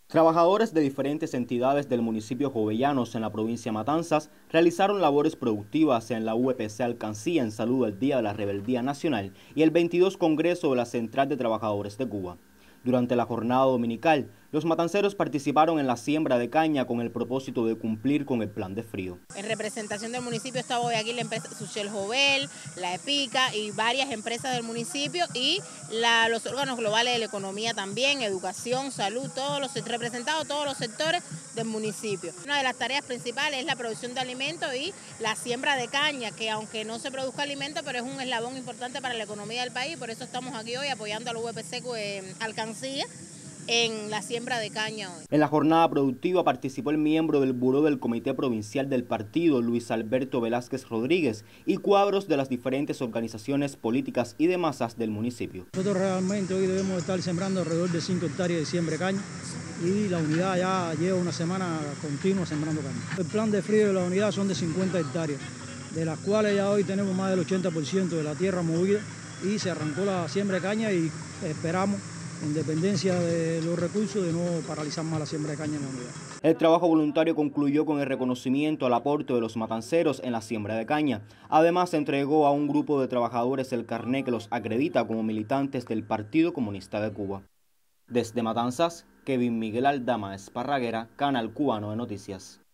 Trabajadores de diferentes entidades del municipio Jovellanos en la provincia de Matanzas realizaron labores productivas en la UPC Alcancía en saludo al Día de la Rebeldía Nacional y el 22 Congreso de la Central de Trabajadores de Cuba. Durante la jornada dominical, los matanceros participaron en la siembra de caña con el propósito de cumplir con el plan de frío. En representación del municipio estaba hoy aquí la empresa Suchel Jovel, la EPICA y varias empresas del municipio y los órganos globales de la economía también, educación, salud, representados todos los sectores del municipio. Una de las tareas principales es la producción de alimentos y la siembra de caña, que aunque no se produzca alimento, pero es un eslabón importante para la economía del país, por eso estamos aquí hoy apoyando a la UPC Alcancía en la siembra de caña hoy. En la jornada productiva participó el miembro del buró del Comité Provincial del Partido, Luis Alberto Velázquez Rodríguez, y cuadros de las diferentes organizaciones políticas y de masas del municipio. Nosotros realmente hoy debemos estar sembrando alrededor de 5 hectáreas de siembra de caña y la unidad ya lleva una semana continua sembrando caña. El plan de frío de la unidad son de 50 hectáreas, de las cuales ya hoy tenemos más del 80% de la tierra movida y se arrancó la siembra de caña y esperamos, en dependencia de los recursos, de no paralizar más la siembra de caña en la unidad. El trabajo voluntario concluyó con el reconocimiento al aporte de los matanceros en la siembra de caña. Además, se entregó a un grupo de trabajadores el carné que los acredita como militantes del Partido Comunista de Cuba. Desde Matanzas, Kevin Miguel Aldama Esparraguera, Canal Cubano de Noticias.